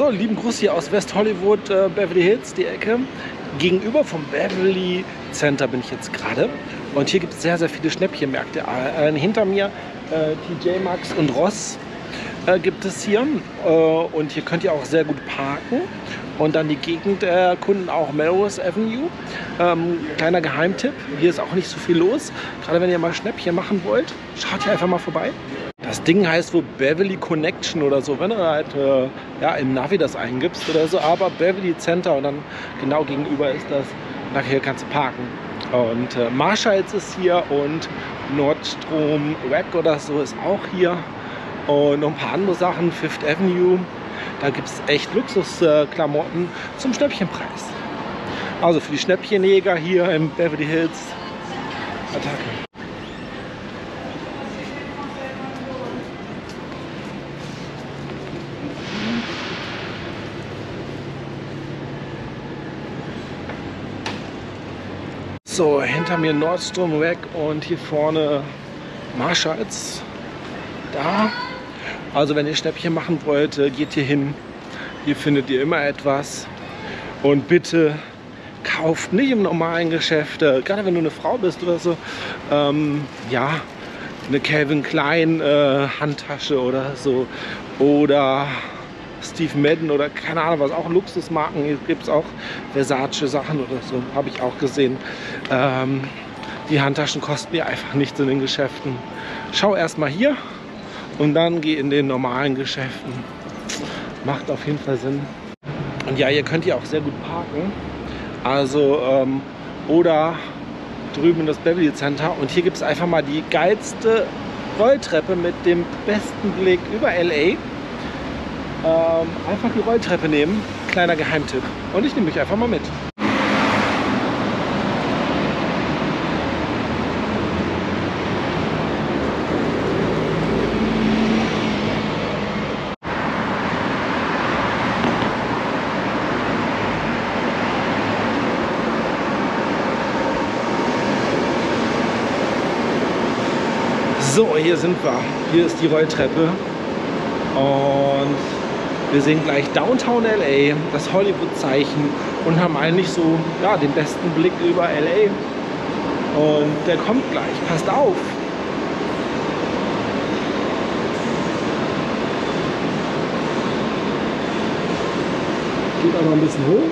So, lieben Gruß hier aus West Hollywood, Beverly Hills, die Ecke. Gegenüber vom Beverly Center bin ich jetzt gerade. Und hier gibt es sehr, sehr viele Schnäppchenmärkte. Hinter mir TJ Maxx und Ross gibt es hier. Und hier könnt ihr auch sehr gut parken. Und dann die Gegend erkunden, auch Melrose Avenue. Kleiner Geheimtipp, hier ist auch nicht so viel los. Gerade wenn ihr mal Schnäppchen machen wollt, schaut hier einfach mal vorbei. Das Ding heißt wohl Beverly Connection oder so, wenn du halt ja, im Navi das eingibst oder so. Aber Beverly Center und dann genau gegenüber ist das. Und hier kannst du parken. Und Marshalls ist hier und Nordstrom Rack oder so ist auch hier. Und noch ein paar andere Sachen, Fifth Avenue. Da gibt es echt Luxusklamotten zum Schnäppchenpreis. Also für die Schnäppchenjäger hier im Beverly Hills. Attacke. So, hinter mir Nordstrom Rack und hier vorne Marshalls. Da. Also wenn ihr Schnäppchen machen wollt, geht hier hin. Hier findet ihr immer etwas. Und bitte kauft nicht im normalen Geschäft, gerade wenn du eine Frau bist oder so, ja, eine Calvin Klein Handtasche oder so. Oder Steve Madden oder keine Ahnung was, auch Luxusmarken. Hier gibt es auch Versace Sachen oder so, habe ich auch gesehen. Die Handtaschen kosten dir einfach nichts in den Geschäften. Schau erstmal hier. Und dann geh in den normalen Geschäften. Macht auf jeden Fall Sinn. Und ja, hier könnt ihr auch sehr gut parken. Also, oder drüben in das Beverly Center. Und hier gibt es einfach mal die geilste Rolltreppe mit dem besten Blick über LA. Einfach die Rolltreppe nehmen. Kleiner Geheimtipp. Und ich nehme mich einfach mal mit. So, hier sind wir. Hier ist die Rolltreppe. Und wir sehen gleich Downtown LA, das Hollywood-Zeichen und haben eigentlich so ja, den besten Blick über LA. Und der kommt gleich. Passt auf! Geht aber ein bisschen hoch.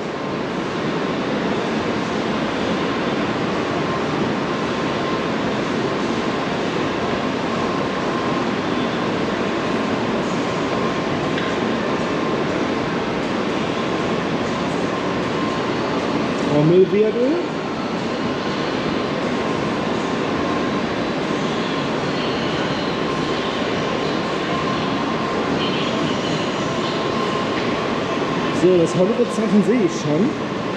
Trommelwirbel. So, das Hollywood-Zeichen sehe ich schon.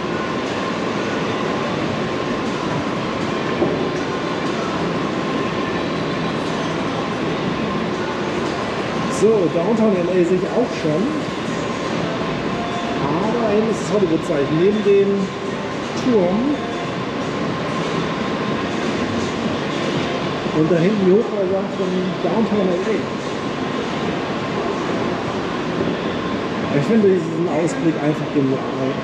So, Downtown LA sehe ich auch schon. Aber hinten ist das Hollywood-Zeichen. Neben dem Turm. Und da hinten die Hochhäuser von Downtown LA. Ich finde diesen Ausblick einfach genial.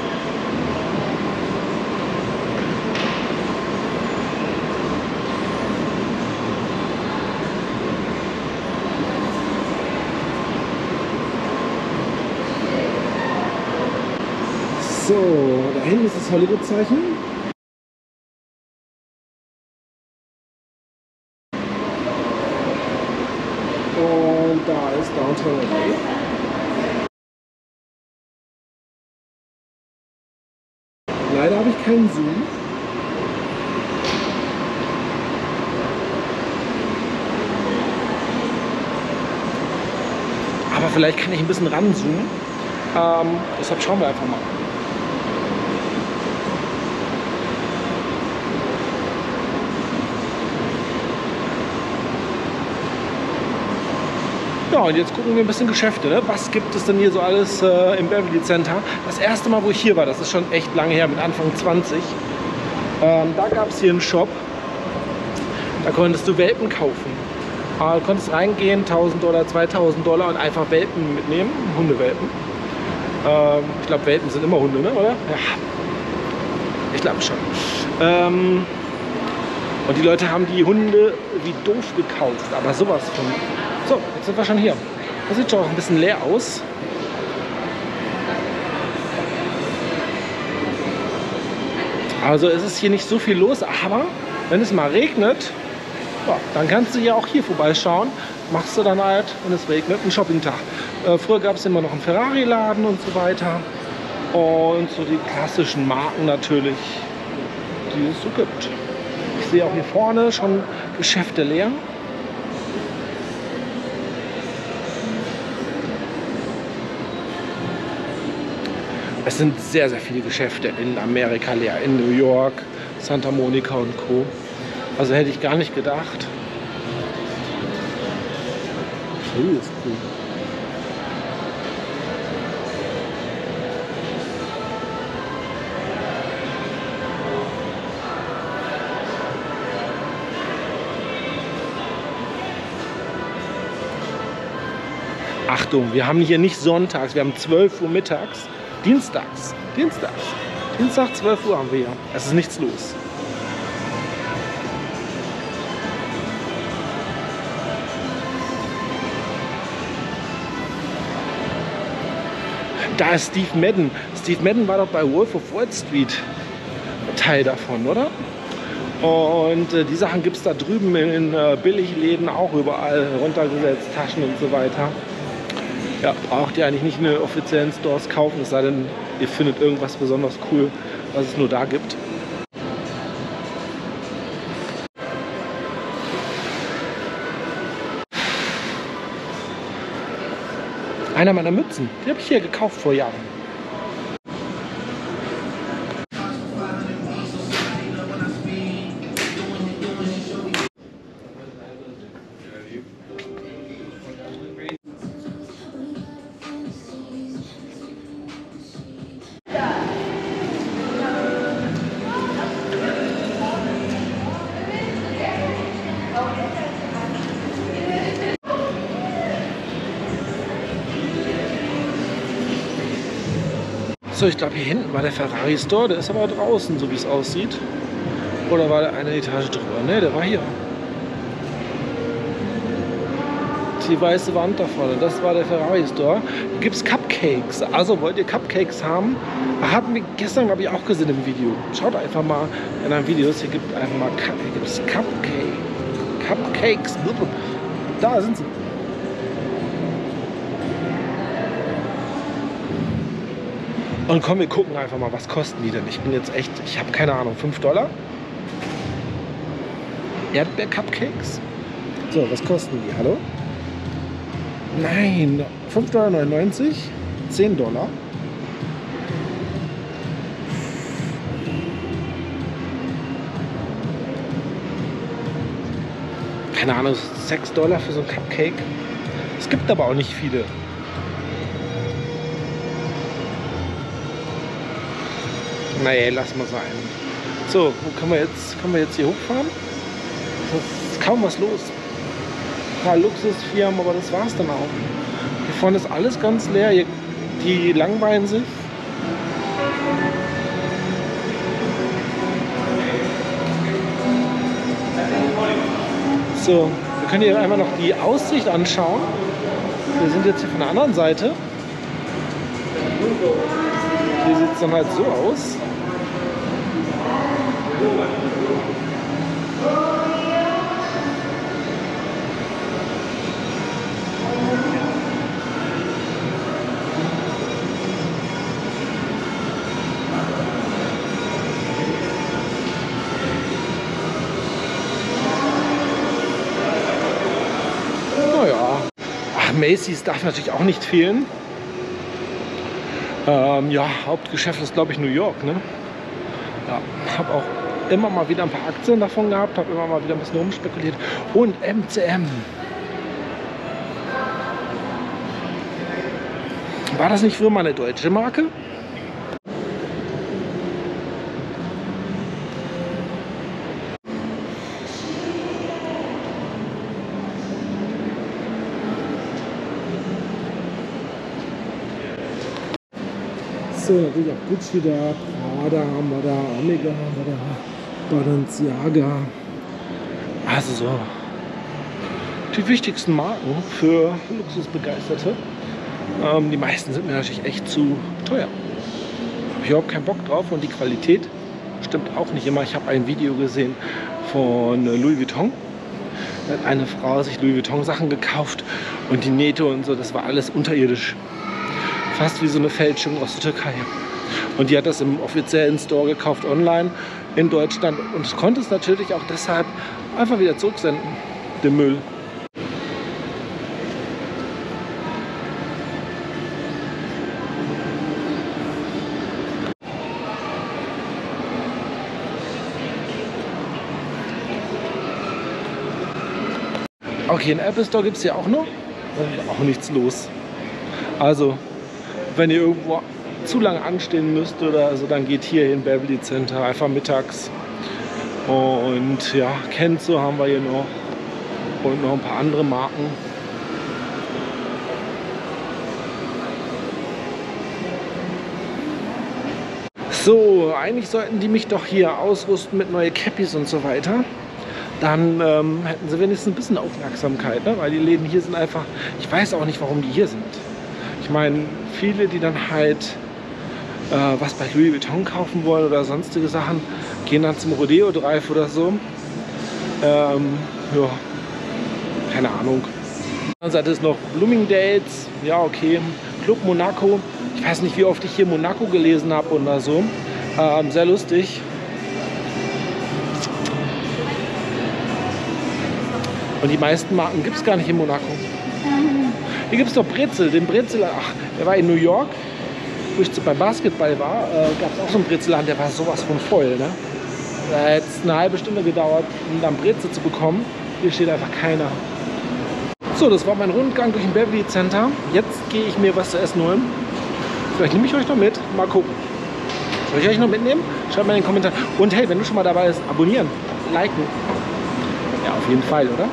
So, da hinten ist das Hollywood-Zeichen. Und da ist Downtown LA. Leider habe ich keinen Zoom. Aber vielleicht kann ich ein bisschen ranzoomen. Deshalb schauen wir einfach mal. Ja, und jetzt gucken wir ein bisschen Geschäfte. Ne? Was gibt es denn hier so alles im Beverly Center? Das erste Mal, wo ich hier war, das ist schon echt lange her, mit Anfang 20. Da gab es hier einen Shop. Da konntest du Welpen kaufen. Du konntest reingehen, $1.000, $2.000 und einfach Welpen mitnehmen, Hundewelpen. Ich glaube, Welpen sind immer Hunde, ne? Oder? Ja, ich glaube schon. Und die Leute haben die Hunde wie doof gekauft, aber sowas von. So, jetzt sind wir schon hier. Das sieht schon auch ein bisschen leer aus. Also es ist hier nicht so viel los, aber wenn es mal regnet, ja, dann kannst du ja auch hier vorbeischauen. Machst du dann halt, wenn es regnet, einen Shoppingtag. Früher gab es immer noch einen Ferrari-Laden und so weiter. Und so die klassischen Marken natürlich, die es so gibt. Ich sehe auch hier vorne schon Geschäfte leer. Es sind sehr, sehr viele Geschäfte in Amerika leer. In New York, Santa Monica und Co. Also hätte ich gar nicht gedacht. Oh, ist cool. Achtung, wir haben hier nicht sonntags, wir haben 12 Uhr mittags, dienstags. Dienstag 12 Uhr haben wir hier. Es ist nichts los. Da ist Steve Madden. Steve Madden war doch bei Wolf of Wall Street Teil davon, oder? Und die Sachen gibt es da drüben in Billigläden auch überall runtergesetzt, Taschen und so weiter. Ja, braucht ihr eigentlich nicht in den offiziellen Stores kaufen, es sei denn, ihr findet irgendwas besonders cool, was es nur da gibt. Einer meiner Mützen, die habe ich hier gekauft vor Jahren. So, ich glaube, hier hinten war der Ferrari Store, der ist aber draußen, so wie es aussieht. Oder war der eine Etage drüber? Ne, der war hier. Die weiße Wand da vorne, das war der Ferrari Store. Hier gibt es Cupcakes. Also wollt ihr Cupcakes haben? Hatten wir gestern, glaube ich, auch gesehen im Video. Schaut einfach mal in einem Videos. Hier gibt einfach mal gibt's Cupcakes. Da sind sie. Und komm, wir gucken einfach mal, was kosten die denn? Ich bin jetzt echt, ich habe keine Ahnung, $5? Erdbeer-Cupcakes? So, was kosten die? Hallo? Nein, $5,99? $10? Keine Ahnung, $6 für so ein Cupcake. Es gibt aber auch nicht viele. Nee, lass mal sein. So, wo können wir jetzt hier hochfahren? Es ist kaum was los. Ein paar Luxusfirmen, aber das war's dann auch. Hier vorne ist alles ganz leer. Hier, die langweilen sich. So, wir können hier einmal noch die Aussicht anschauen. Wir sind jetzt hier von der anderen Seite. Hier sieht es dann halt so aus. Naja, Macy's darf natürlich auch nicht fehlen. Ja, Hauptgeschäft ist, glaube ich, New York, ne? Ja, habe auch immer mal wieder ein paar Aktien davon gehabt, habe immer mal wieder ein bisschen rumspekuliert. Und MCM. War das nicht früher mal eine deutsche Marke? So, natürlich auch Gucci da, Prada haben wir da, Omega haben wir da, Balenciaga. Also so die wichtigsten Marken für Luxusbegeisterte. Die meisten sind mir natürlich echt zu teuer. Habe ich überhaupt keinen Bock drauf und die Qualität stimmt auch nicht immer. Ich habe ein Video gesehen von Louis Vuitton. Da hat eine Frau sich Louis Vuitton Sachen gekauft und die Nähte und so, das war alles unterirdisch. Fast wie so eine Fälschung aus der Türkei. Und die hat das im offiziellen Store gekauft, online in Deutschland. Und konnte es natürlich auch deshalb einfach wieder zurücksenden, den Müll. Okay, in Apple Store gibt es ja auch noch. Auch nichts los. Also, wenn ihr irgendwo zu lange anstehen müsst oder so, dann geht hier in Beverly Center einfach mittags. Und ja, Kenzo haben wir hier noch. Und noch ein paar andere Marken. So, eigentlich sollten die mich doch hier ausrüsten mit neuen Cappies und so weiter. Dann hätten sie wenigstens ein bisschen Aufmerksamkeit, ne? Weil die Läden hier sind einfach, ich weiß auch nicht, warum die hier sind. Ich meine, viele, die dann halt was bei Louis Vuitton kaufen wollen oder sonstige Sachen, gehen dann zum Rodeo Drive oder so. Ja, keine Ahnung. Dann hat es noch Bloomingdale's, ja okay, Club Monaco. Ich weiß nicht, wie oft ich hier Monaco gelesen habe oder so. Sehr lustig. Und die meisten Marken gibt es gar nicht in Monaco. Hier gibt es doch Brezel. Den Brezel, ach, der war in New York, wo ich beim Basketball war, gab es auch so einen Brezelladen, der war sowas von voll. Ne? Da hätte es eine halbe Stunde gedauert, um dann Brezel zu bekommen. Hier steht einfach keiner. So, das war mein Rundgang durch den Beverly Center. Jetzt gehe ich mir was zu essen holen. Vielleicht nehme ich euch noch mit. Mal gucken. Soll ich euch noch mitnehmen? Schreibt mal in den Kommentaren. Und hey, wenn du schon mal dabei bist, abonnieren, liken. Ja, auf jeden Fall, oder?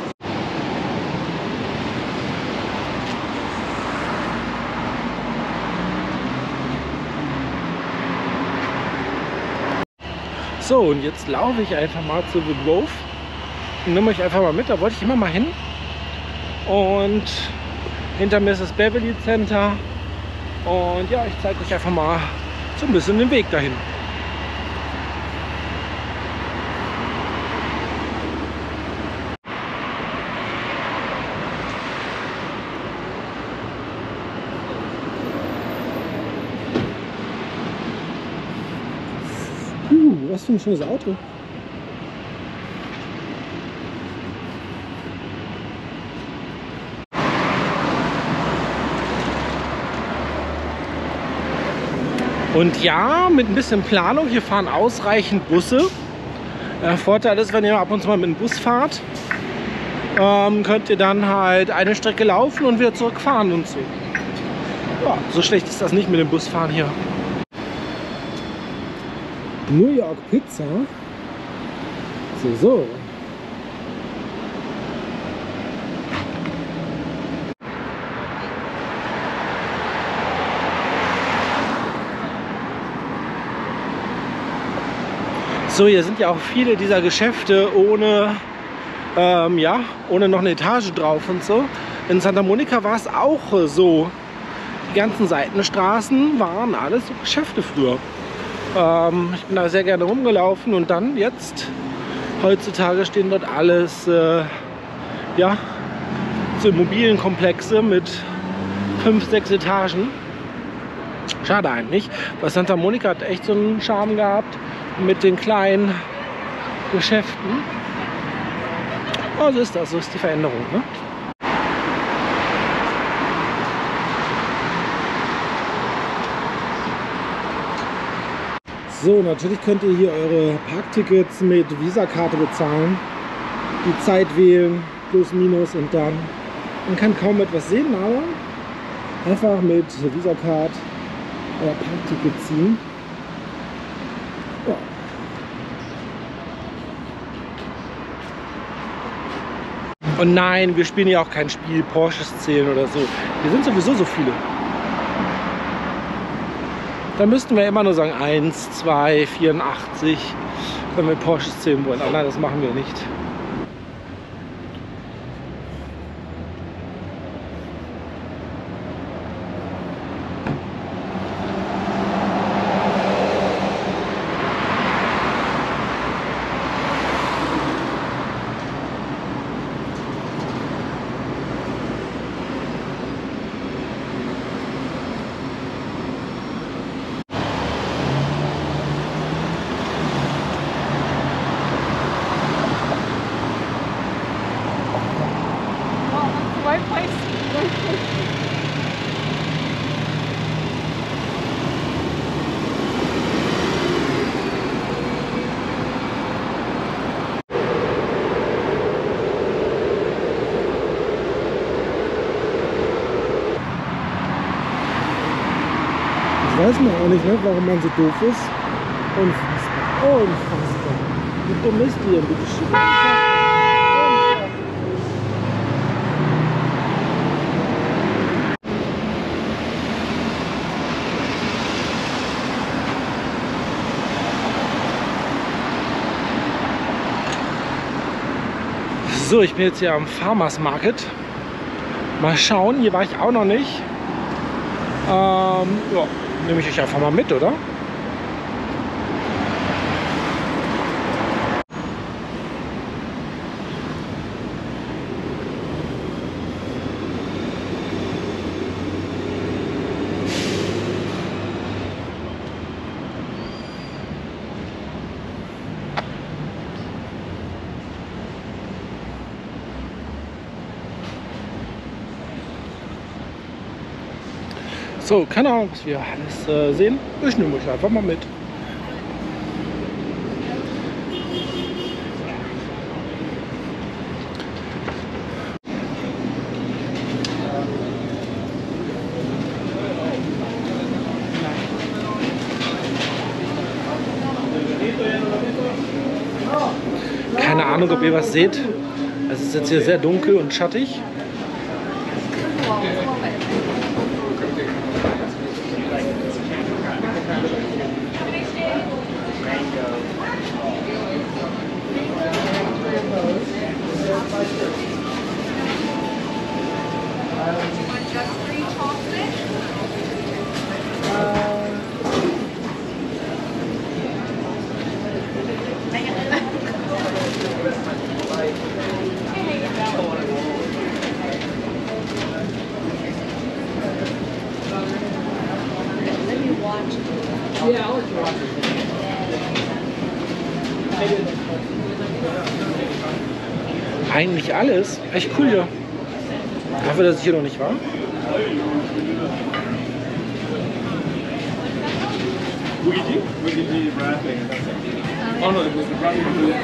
So, und jetzt laufe ich einfach mal zu The Grove und nehme euch einfach mal mit. Da wollte ich immer mal hin. Und hinter mir ist das Beverly Center. Und ja, ich zeige euch einfach mal so ein bisschen den Weg dahin. Was für ein schönes Auto. Und ja, mit ein bisschen Planung, hier fahren ausreichend Busse. Der Vorteil ist, wenn ihr ab und zu mal mit dem Bus fahrt, könnt ihr dann halt eine Strecke laufen und wieder zurückfahren und so. Ja, so schlecht ist das nicht mit dem Busfahren hier. New York Pizza. So. So, hier sind ja auch viele dieser Geschäfte ohne, ohne noch eine Etage drauf und so. In Santa Monica war es auch so. Die ganzen Seitenstraßen waren alles so Geschäfte früher. Ich bin da sehr gerne rumgelaufen und dann jetzt, heutzutage stehen dort alles, so Immobilienkomplexe mit 5, 6 Etagen. Schade eigentlich, weil Santa Monica hat echt so einen Charme gehabt mit den kleinen Geschäften. Also ist das, so ist die Veränderung, ne? So, natürlich könnt ihr hier eure Parktickets mit Visa-Karte bezahlen. Die Zeit wählen, plus, minus und dann. Man kann kaum etwas sehen, aber einfach mit Visa-Card euer Parkticket ziehen. Ja. Und nein, wir spielen ja auch kein Spiel, Porsches zählen oder so. Hier sind sowieso so viele. Dann müssten wir immer nur sagen 1, 2, 84, wenn wir Porsches zählen wollen. Aber nein, das machen wir nicht. Weiß man auch nicht, ne, warum man so doof ist. Unfassbar. Unfassbar. Wie dumm ist die denn, bitte schön? Unfassbar. So, ich bin jetzt hier am Farmers Market. Mal schauen, hier war ich auch noch nicht. Ja. Nehme ich euch einfach mal mit, oder? So, keine Ahnung, was wir alles sehen. Ich nehme euch einfach mal mit. Keine Ahnung, ob ihr was seht. Es ist jetzt hier sehr dunkel und schattig. Eigentlich alles. Echt cool hier. Ich hoffe, dass ich hier noch nicht war. Oh no, it was the wrapping.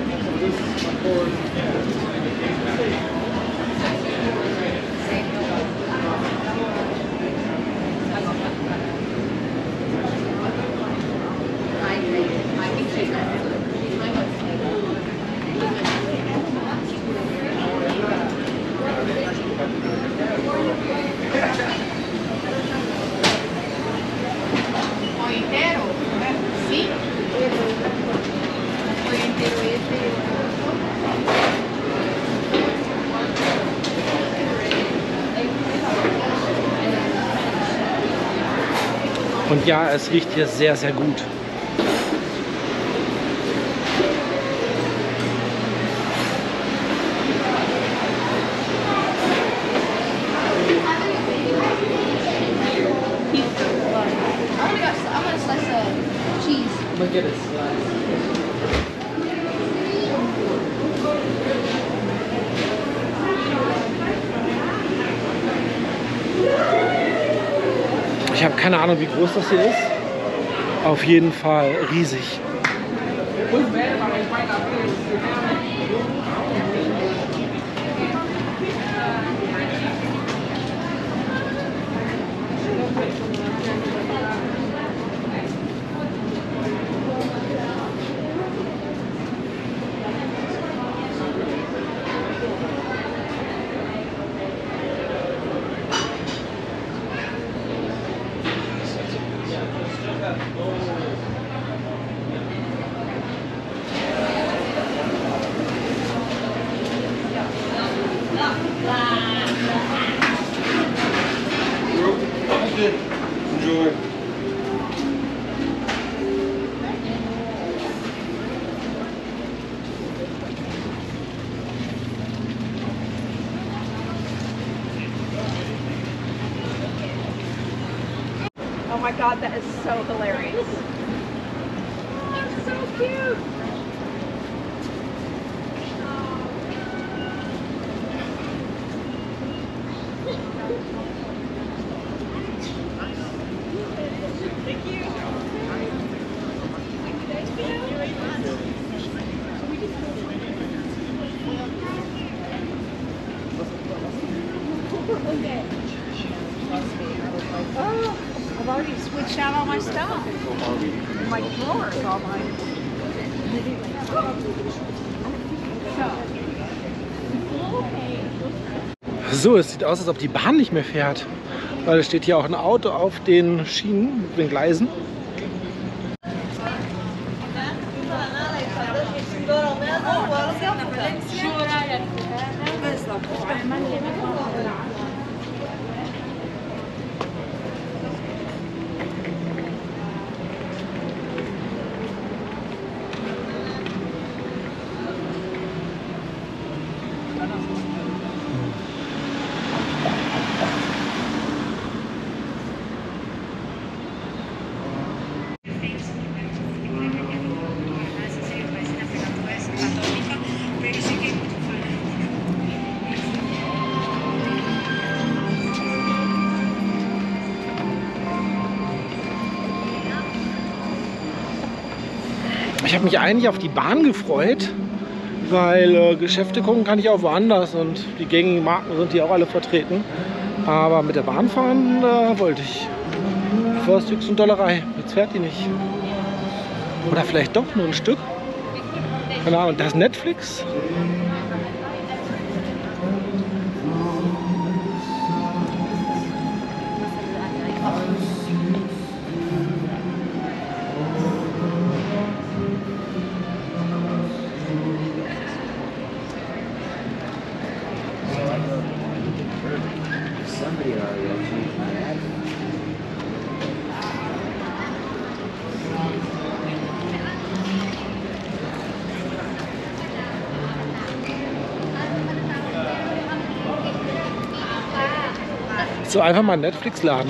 Und ja, es riecht hier sehr, sehr gut. Ich habe keine Ahnung, wie groß das hier ist. Auf jeden Fall riesig. my god, that is so hilarious. Oh, so cute. Thank you. Oh, I've already switched out all my stuff. My drawers, all mine. So, es sieht aus, als ob die Bahn nicht mehr fährt. Weil es steht hier auch ein Auto auf den Schienen, den Gleisen. Ich habe mich eigentlich auf die Bahn gefreut, weil Geschäfte gucken kann ich auch woanders und die gängigen Marken sind hier auch alle vertreten. Aber mit der Bahn fahren wollte ich. First X und Dollerei. Jetzt fährt die nicht. Oder vielleicht doch nur ein Stück. Keine Ahnung, das ist Netflix. So, einfach mal Netflix laden.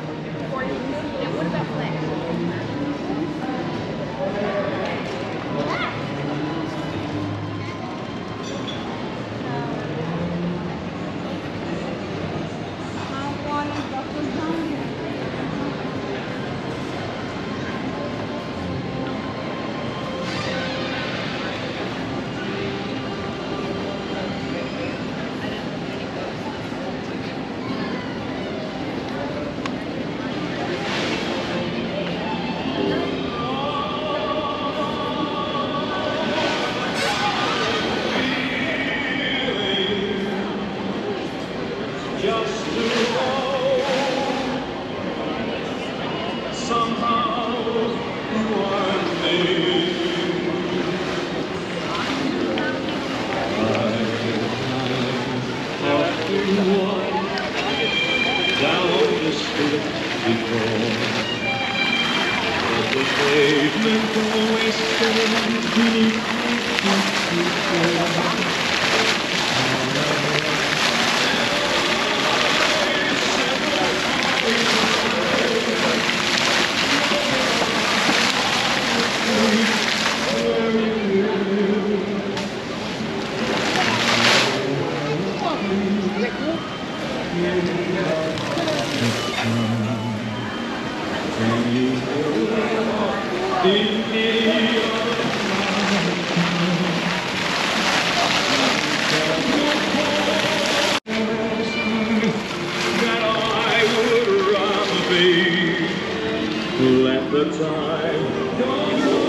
Let the time go.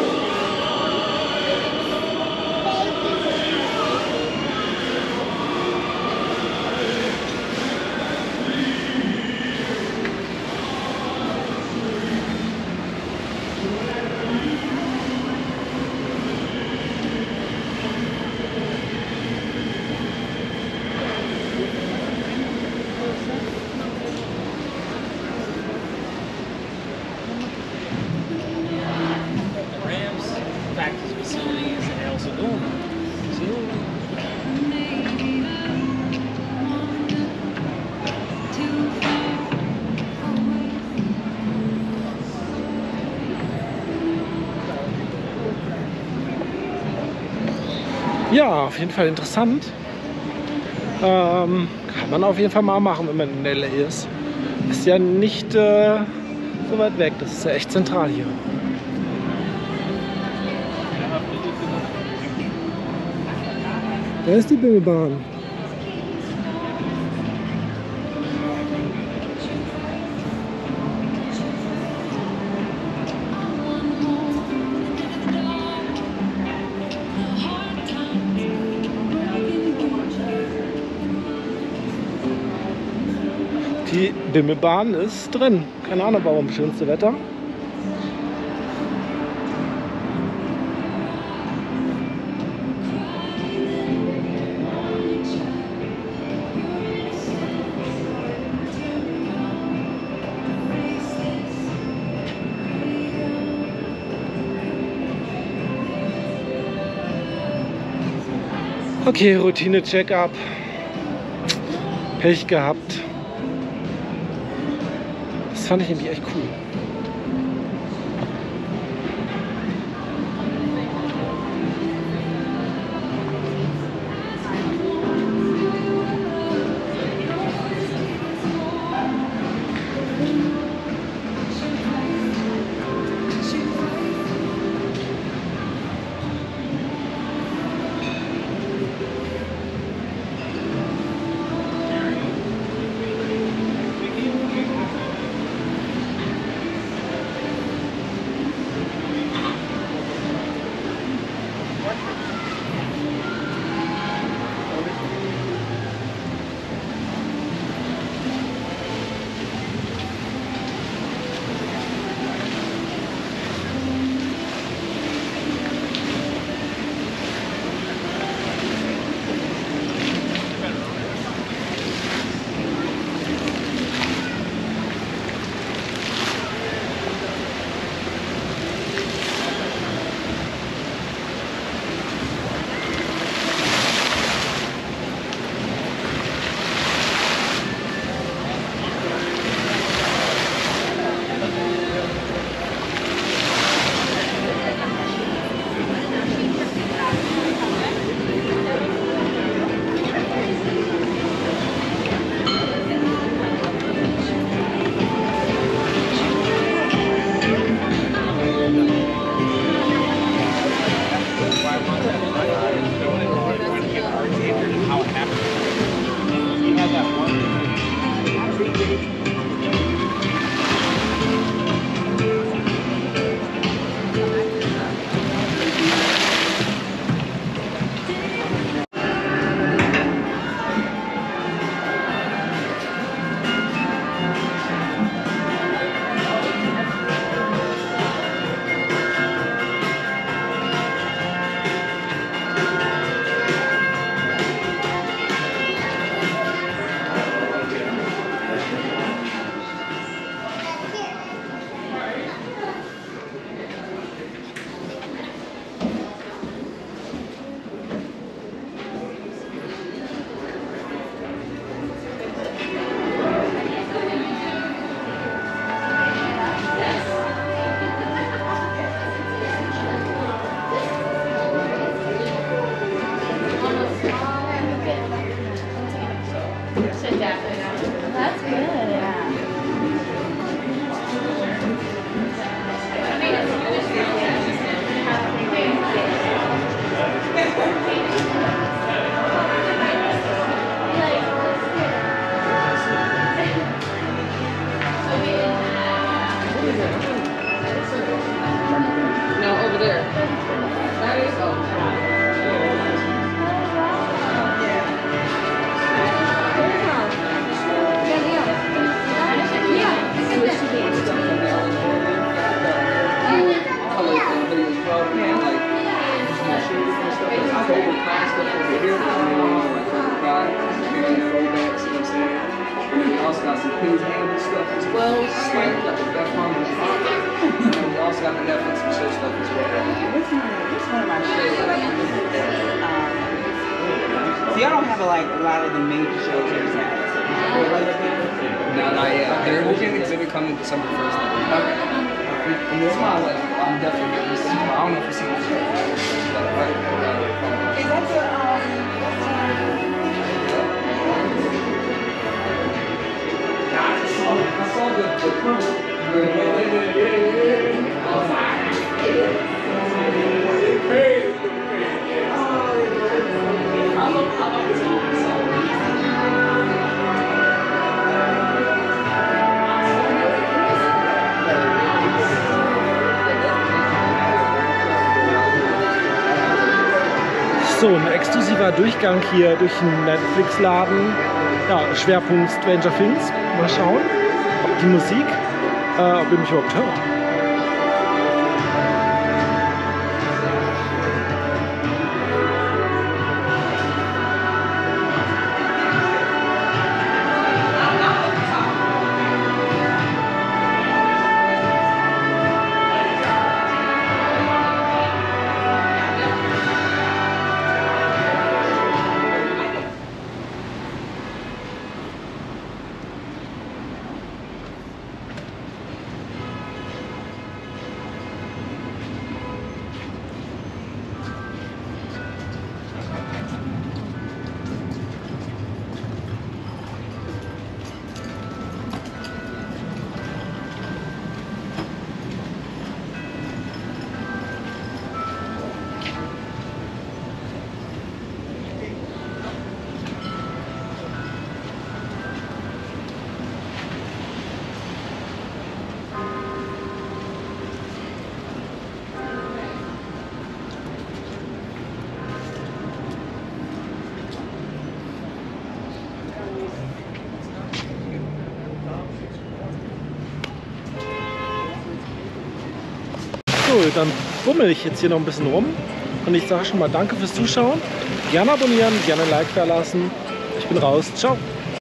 Ja, auf jeden Fall interessant. Kann man auf jeden Fall mal machen, wenn man in LA ist. Ist ja nicht so weit weg, das ist ja echt zentral hier. Da ist die Bimmelbahn. Die Bimmelbahn ist drin. Keine Ahnung warum, schönste Wetter. Okay, Routine-Check-up. Pech gehabt. Das fand ich nämlich echt cool. That's good. Yeah. No, over there. That is Also got some Queen's Gambit stuff as well. Like got the Beth Harmon. We also got the Netflix and chill stuff as well. This one of my favorites. See, I don't have a lot of the major shows here. No, not yet. There will be an exhibit coming December 1st. Okay. And this one, I'm definitely getting this. I don't know if you've seen this show. Is that the So, ein exklusiver Durchgang hier durch den Netflix-Laden. Ja, Schwerpunkt Stranger Things. Mal schauen, ob die Musik, ob ihr mich überhaupt hört. So, dann bummel ich jetzt hier noch ein bisschen rum und ich sage schon mal danke fürs Zuschauen. Gerne abonnieren, gerne ein Like da lassen. Ich bin raus. Ciao.